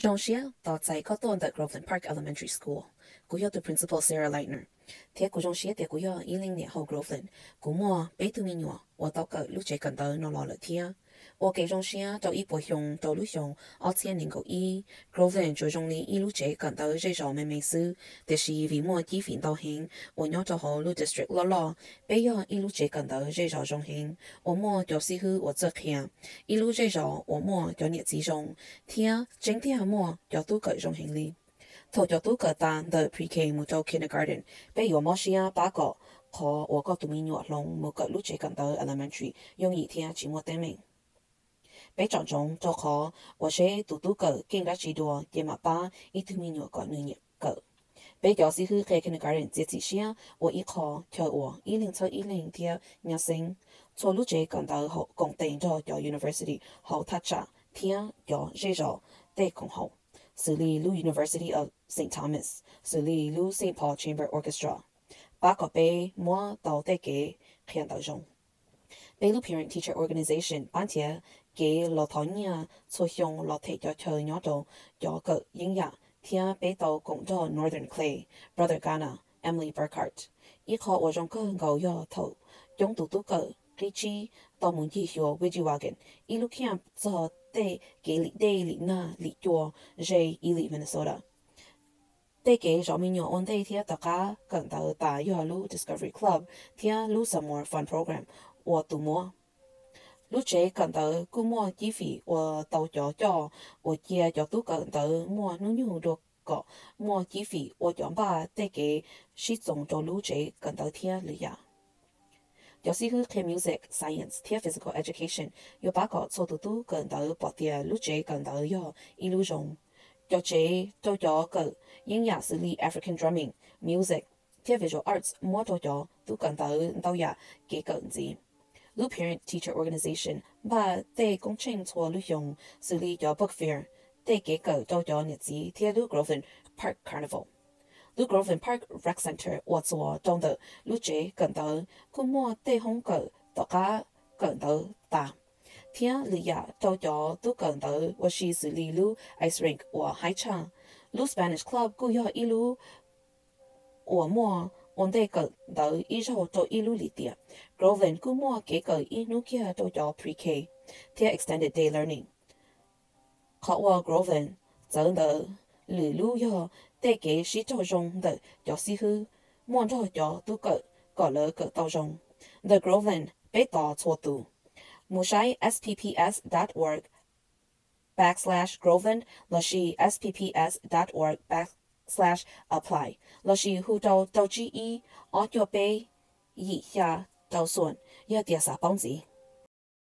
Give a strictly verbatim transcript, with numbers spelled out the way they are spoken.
中学到在高端的 Groveland Park Elementary School，古校的 Principal Sarah Leitner。贴古中学的古校一零年后 Groveland，古末北都民园，我到个路最近的诺老了天。我给中学到一波乡到路乡，二千零九一 Groveland 最终里一路最近的这种妹妹事，但是为么地方到行，我鸟就好路 district 了了，北要一路最近的这种中行，我么就是去我这看，一路这种我么就日子中，天整天么就都个中行里。头就都个单的 pre-K 木到 kindergarten， 被有么些八个，可我个读民学龙木个路最近的 elementary， 用一天期末对名。被长中就可我是读读个更加知道也嘛把一读民学个女人个。被教师去开 kindergarten 这几些，我一考跳我一零七一零天日生，做路最近的后共定咗叫 university 後他查天叫這咗的共後。xử lý Lu University of Saint Thomas, xử lý Lu Saint Paul Chamber Orchestra. Ba có bê mua tàu tê kế khiển tàu rong. Bê Lu Parent Teacher Organization bán thịa kế lò thó nhà cho hiong lò thể cho chơi nhỏ đồ cho cỡ yên dạ thịa bê tàu cũng cho Northern Clay, Brother Ghana, Emily Burkhart. Ý khó ở trong cơ gầu yo thầu, giống tụ tụ cỡ, khi chi tàu muốn chi hiểu Widgie Wagon. Ý lúc khiêm cho tê kế lý đê lý na lý chua dây ý lý Minnesota. Tê kế rõ mình nhỏ ôn tê thịa tà cá gần tàu tà yo lu Discovery Club thịa lu some more fun program or tù mua. Lu chế gần tàu cú mua chi phí or tàu cho cho or chia cho tú gần tàu mua nụ nhu đồ có mua chi phí or chọn ba tê kế sĩ tổng cho lu chế gần tàu thịa lý ya. Giáo sư hữu khe music, science, thịa physical education, yo ba có số tụ tụ gần tàu bỏ thịa lu chế gần tàu yo y lu rong. Cho chế cho cho cỡ yên ya xử lý African drumming, music, thịa visual arts mua cho cho tụ gần tàu tàu ya kế gần gì. Lu Parent Teacher Organization ba tê công trình cho lu hiong xử lý cho book fair, tê kế cỡ cho cho nhật gì thịa lu Groveland Park Carnival. Lu Groveland Park Rec Center 我做中的路节gần到，古莫地方個大家gần到大，天里呀到咗都gần到，我是xử理路 ice rink 或海場，路 Spanish Club 古要一路，我莫我哋gần到一路到一路里啲 ，Groveland 古莫幾個一路嘅到咗 pre-K， 天 extended day learning， 學我 Groveland 走到里路要。tê kế sĩ cho rong de giáo sư hư muốn cho cho tu cỡ cỡ lỡ cỡ tao rong the Groveland bê tỏ chua tu mu shai spps dot org backslash Groveland là shi spps dot org backslash apply là shi hu tao tao chi y ở cho bê yi ya tao xuân ya tia sa bóng gì